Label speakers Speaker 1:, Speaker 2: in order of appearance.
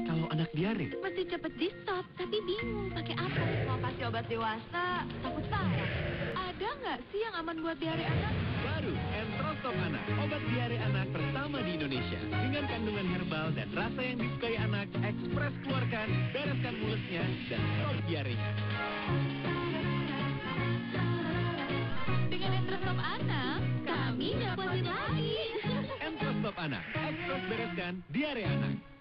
Speaker 1: kalau anak diare?
Speaker 2: Mesti cepet di stop, tapi bingung pakai apa. Mau kasih obat dewasa, takut parah. Ada nggak sih yang aman buat diare anak?
Speaker 1: Baru, Entrostop Anak, obat diare anak pertama di Indonesia. Dengan kandungan herbal dan rasa yang disukai anak, ekspres keluarkan, bereskan mulutnya, dan stop diarenya.
Speaker 2: Dengan Entrostop Anak, kami dapetin lagi.
Speaker 1: Entrostop Anak, ekspres bereskan diare anak.